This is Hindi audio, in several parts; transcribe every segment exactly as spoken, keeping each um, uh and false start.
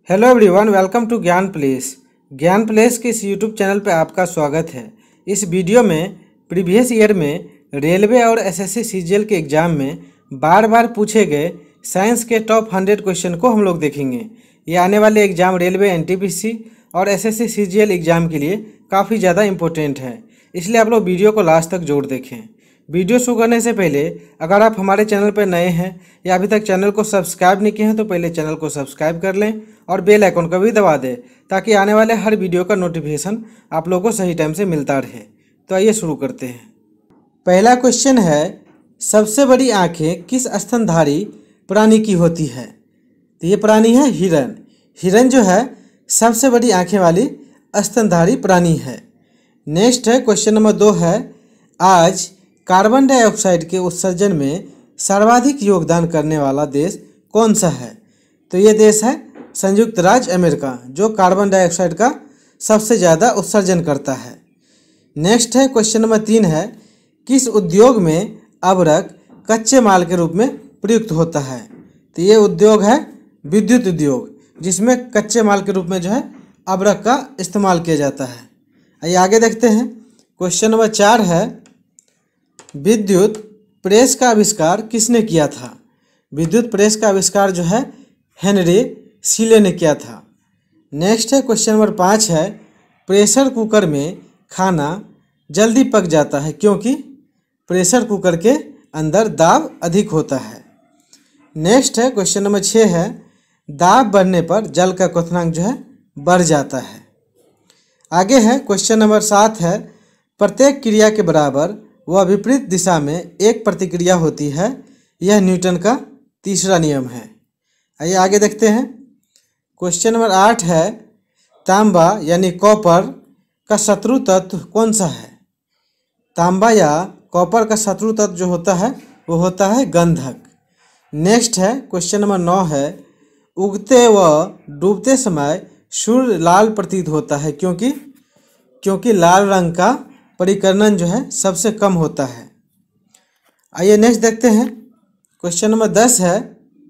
Hello everyone, welcome to Gyan place. Gyan place के इस यूट्यूब चैनल पर आपका स्वागत है। इस वीडियो में प्रीवियस ईयर में रेलवे और एसएससी सीजीएल के एग्ज़ाम में बार बार पूछे गए साइंस के टॉप हंड्रेड क्वेश्चन को हम लोग देखेंगे। ये आने वाले एग्ज़ाम रेलवे एनटीपीसी और एसएससी सीजीएल एग्ज़ाम के लिए काफ़ी ज़्यादा इंपॉर्टेंट है, इसलिए आप लोग वीडियो को लास्ट तक जोड़ देखें। वीडियो शुरू करने से पहले अगर आप हमारे चैनल पर नए हैं या अभी तक चैनल को सब्सक्राइब नहीं किए हैं तो पहले चैनल को सब्सक्राइब कर लें और बेल आइकन को भी दबा दें ताकि आने वाले हर वीडियो का नोटिफिकेशन आप लोगों को सही टाइम से मिलता रहे। तो आइए शुरू करते हैं। पहला क्वेश्चन है, सबसे बड़ी आँखें किस स्तनधारी प्राणी की होती है? तो ये प्राणी है हिरन। हिरन जो है सबसे बड़ी आँखें वाली स्तनधारी प्राणी है। नेक्स्ट है क्वेश्चन नंबर दो है, आज कार्बन डाइऑक्साइड के उत्सर्जन में सर्वाधिक योगदान करने वाला देश कौन सा है? तो ये देश है संयुक्त राज्य अमेरिका, जो कार्बन डाइऑक्साइड का सबसे ज़्यादा उत्सर्जन करता है। नेक्स्ट है क्वेश्चन नंबर तीन है, किस उद्योग में अबरक कच्चे माल के रूप में प्रयुक्त होता है? तो ये उद्योग है विद्युत उद्योग, जिसमें कच्चे माल के रूप में जो है अबरक का इस्तेमाल किया जाता है। आइए आगे देखते हैं। क्वेश्चन नंबर चार है, विद्युत प्रेस का आविष्कार किसने किया था? विद्युत प्रेस का आविष्कार जो है हेनरी सीले ने किया था। नेक्स्ट है क्वेश्चन नंबर पाँच है, प्रेशर कुकर में खाना जल्दी पक जाता है क्योंकि प्रेशर कुकर के अंदर दाब अधिक होता है। नेक्स्ट है क्वेश्चन नंबर छः है, दाब बढ़ने पर जल का क्वथनांक जो है बढ़ जाता है। आगे है क्वेश्चन नंबर सात है, प्रत्येक क्रिया के बराबर वह विपरीत दिशा में एक प्रतिक्रिया होती है, यह न्यूटन का तीसरा नियम है। आइए आगे देखते हैं। क्वेश्चन नंबर आठ है, तांबा यानी कॉपर का शत्रु तत्व कौन सा है? तांबा या कॉपर का शत्रु तत्व जो होता है वो होता है गंधक। नेक्स्ट है क्वेश्चन नंबर नौ है, उगते व डूबते समय सूर्य लाल प्रतीत होता है क्योंकि क्योंकि लाल रंग का परिकर्णन जो है सबसे कम होता है। आइए नेक्स्ट देखते हैं। क्वेश्चन नंबर दस है,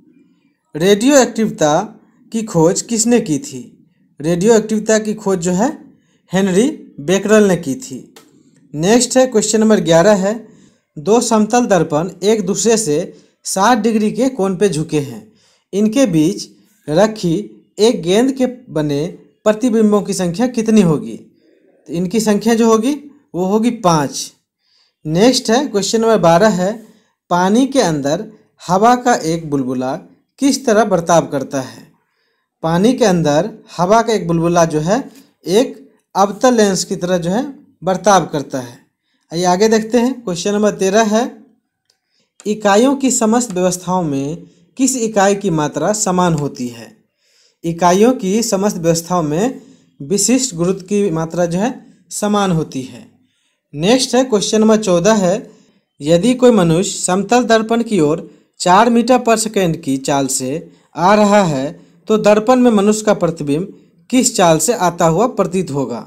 रेडियो एक्टिविता की खोज किसने की थी? रेडियो एक्टिविता की खोज जो है हेनरी बेकरल ने की थी। नेक्स्ट है क्वेश्चन नंबर ग्यारह है, दो समतल दर्पण एक दूसरे से साठ डिग्री के कोण पे झुके हैं, इनके बीच रखी एक गेंद के बने प्रतिबिंबों की संख्या कितनी होगी? तो इनकी संख्या जो होगी वो होगी पाँच। नेक्स्ट है क्वेश्चन नंबर बारह है, पानी के अंदर हवा का एक बुलबुला किस तरह बर्ताव करता है? पानी के अंदर हवा का एक बुलबुला जो है एक अवतल लेंस की तरह जो है बर्ताव करता है। आइए आगे देखते हैं। क्वेश्चन नंबर तेरह है, इकाइयों की समस्त व्यवस्थाओं में किस इकाई की मात्रा समान होती है? इकाइयों की समस्त व्यवस्थाओं में विशिष्ट गुरुत्व की मात्रा जो है समान होती है। नेक्स्ट है क्वेश्चन नंबर चौदह है, यदि कोई मनुष्य समतल दर्पण की ओर चार मीटर पर सेकेंड की चाल से आ रहा है तो दर्पण में मनुष्य का प्रतिबिंब किस चाल से आता हुआ प्रतीत होगा?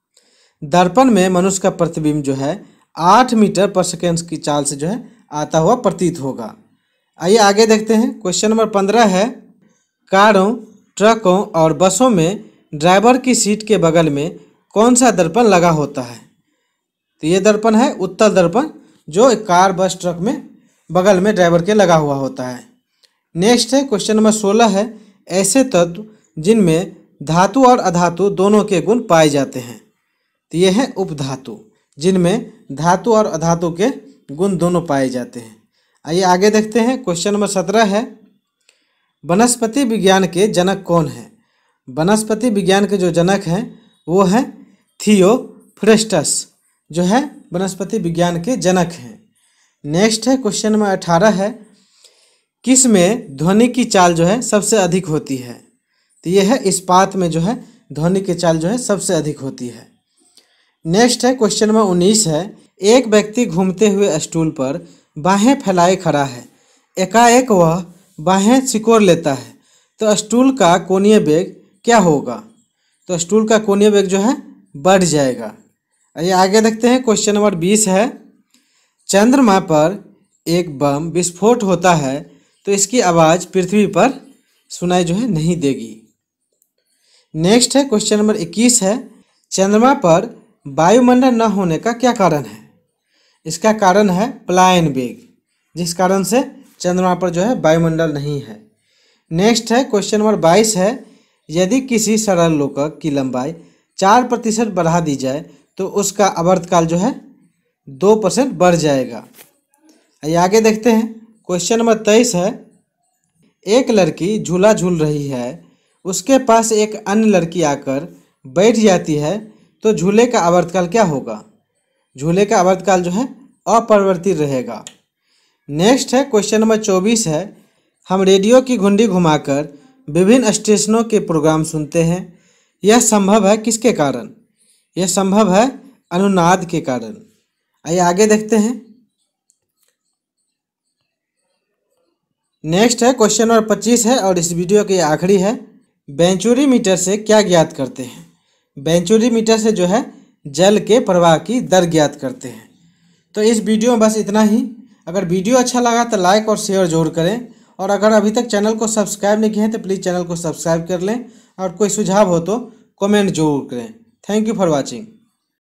दर्पण में मनुष्य का प्रतिबिंब जो है आठ मीटर पर सेकेंड की चाल से जो है आता हुआ प्रतीत होगा। आइए आगे देखते हैं। क्वेश्चन नंबर पंद्रह है, कारों, ट्रकों और बसों में ड्राइवर की सीट के बगल में कौन सा दर्पण लगा होता है? तो ये दर्पण है उत्तल दर्पण, जो कार, बस, ट्रक में बगल में ड्राइवर के लगा हुआ होता है। नेक्स्ट है क्वेश्चन नंबर सोलह है, ऐसे तत्व जिनमें धातु और अधातु दोनों के गुण पाए जाते हैं। तो ये है उपधातु, जिनमें धातु और अधातु के गुण दोनों पाए जाते हैं। आइए आगे देखते हैं। क्वेश्चन नंबर सत्रह है, वनस्पति विज्ञान के जनक कौन है? वनस्पति विज्ञान के जो जनक हैं वो हैं थियोफ्रेस्टस, जो है वनस्पति विज्ञान के जनक हैं। नेक्स्ट है क्वेश्चन नंबर अठारह है, किस में ध्वनि की चाल जो है सबसे अधिक होती है? तो ये है इस्पात में जो है ध्वनि की चाल जो है सबसे अधिक होती है। नेक्स्ट है क्वेश्चन नंबर उन्नीस है, एक व्यक्ति घूमते हुए स्टूल पर बाहें फैलाए खड़ा है, एकाएक वह बाहें सिकोड़ लेता है तो स्टूल का कोणीय वेग क्या होगा? तो स्टूल का कोणीय वेग जो है बढ़ जाएगा। आइए आगे देखते हैं। क्वेश्चन नंबर बीस है, चंद्रमा पर एक बम विस्फोट होता है तो इसकी आवाज़ पृथ्वी पर सुनाई जो है नहीं देगी। नेक्स्ट है क्वेश्चन नंबर इक्कीस है, चंद्रमा पर वायुमंडल न होने का क्या कारण है? इसका कारण है पलायन वेग, जिस कारण से चंद्रमा पर जो है वायुमंडल नहीं है। नेक्स्ट है क्वेश्चन नंबर बाईस है, यदि किसी सरल लोकक की लंबाई चार प्रतिशत बढ़ा दी जाए तो उसका आवर्तकाल जो है दो परसेंट बढ़ जाएगा। आइए आगे देखते हैं। क्वेश्चन नंबर तेईस है, एक लड़की झूला झूल रही है, उसके पास एक अन्य लड़की आकर बैठ जाती है तो झूले का आवर्तकाल क्या होगा? झूले का आवर्तकाल जो है अपरिवर्तित रहेगा। नेक्स्ट है क्वेश्चन नंबर चौबीस है, हम रेडियो की घुंडी घुमाकर विभिन्न स्टेशनों के प्रोग्राम सुनते हैं, यह संभव है किसके कारण? यह संभव है अनुनाद के कारण। आइए आगे देखते हैं। नेक्स्ट है क्वेश्चन नंबर पच्चीस है और इस वीडियो के आखिरी है, वेंचुरी मीटर से क्या ज्ञात करते हैं? वेंचुरी मीटर से जो है जल के प्रवाह की दर ज्ञात करते हैं। तो इस वीडियो में बस इतना ही। अगर वीडियो अच्छा लगा तो लाइक और शेयर जरूर करें, और अगर अभी तक चैनल को सब्सक्राइब नहीं किया है तो प्लीज़ चैनल को सब्सक्राइब कर लें, और कोई सुझाव हो तो कमेंट जरूर करें। Thank you for watching.